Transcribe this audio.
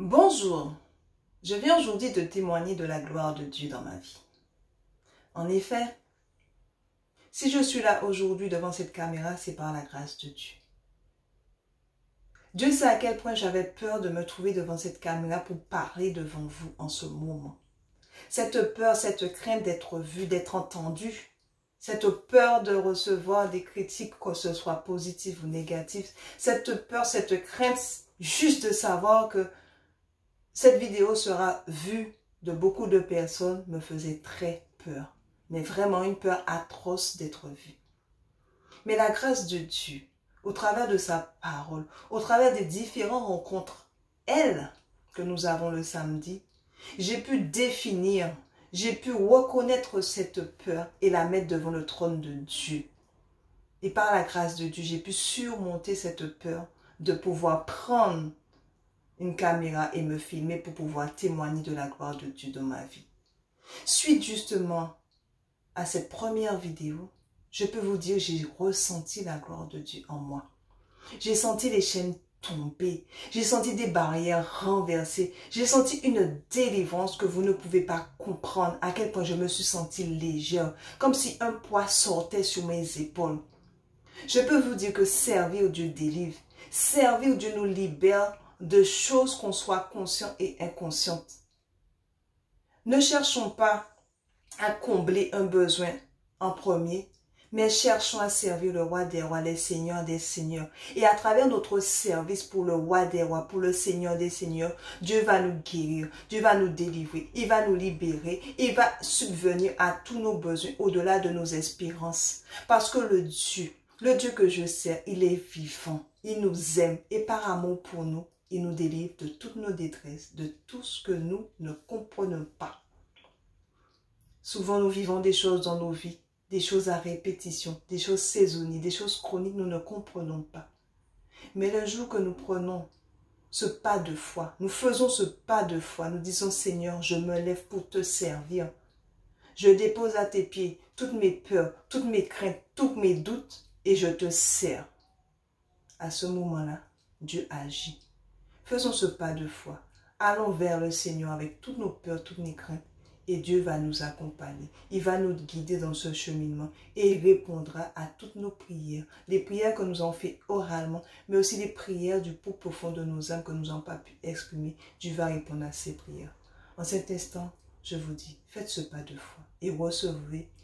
Bonjour, je viens aujourd'hui te témoigner de la gloire de Dieu dans ma vie. En effet, si je suis là aujourd'hui devant cette caméra, c'est par la grâce de Dieu. Dieu sait à quel point j'avais peur de me trouver devant cette caméra pour parler devant vous en ce moment. Cette peur, cette crainte d'être vu, d'être entendu, cette peur de recevoir des critiques, que ce soit positives ou négatives, cette peur, cette crainte juste de savoir que cette vidéo sera vue de beaucoup de personnes me faisait très peur. Mais vraiment une peur atroce d'être vue. Mais la grâce de Dieu, au travers de sa parole, au travers des différentes rencontres, que nous avons le samedi, j'ai pu définir, j'ai pu reconnaître cette peur et la mettre devant le trône de Dieu. Et par la grâce de Dieu, j'ai pu surmonter cette peur de pouvoir prendre une caméra et me filmer pour pouvoir témoigner de la gloire de Dieu dans ma vie. Suite justement à cette première vidéo, je peux vous dire, j'ai ressenti la gloire de Dieu en moi. J'ai senti les chaînes tomber, j'ai senti des barrières renversées, j'ai senti une délivrance que vous ne pouvez pas comprendre, à quel point je me suis sentie légère, comme si un poids sortait sur mes épaules. Je peux vous dire que servir Dieu délivre, servir Dieu nous libère de choses qu'on soit conscient et inconscient. Ne cherchons pas à combler un besoin en premier, mais cherchons à servir le roi des rois, les seigneurs des seigneurs. Et à travers notre service pour le roi des rois, pour le seigneur des seigneurs, Dieu va nous guérir, Dieu va nous délivrer, il va nous libérer, il va subvenir à tous nos besoins au-delà de nos espérances. Parce que le Dieu que je sers, il est vivant, il nous aime et par amour pour nous, il nous délivre de toutes nos détresses, de tout ce que nous ne comprenons pas. Souvent, nous vivons des choses dans nos vies, des choses à répétition, des choses saisonnières, des choses chroniques, nous ne comprenons pas. Mais le jour que nous prenons ce pas de foi, nous faisons ce pas de foi, nous disons, Seigneur, je me lève pour te servir. Je dépose à tes pieds toutes mes peurs, toutes mes craintes, tous mes doutes et je te sers. À ce moment-là, Dieu agit. Faisons ce pas de foi. Allons vers le Seigneur avec toutes nos peurs, toutes nos craintes. Et Dieu va nous accompagner. Il va nous guider dans ce cheminement. Et il répondra à toutes nos prières. Les prières que nous avons faites oralement, mais aussi les prières du plus profond de nos âmes que nous n'avons pas pu exprimer. Dieu va répondre à ces prières. En cet instant, je vous dis, faites ce pas de foi et recevez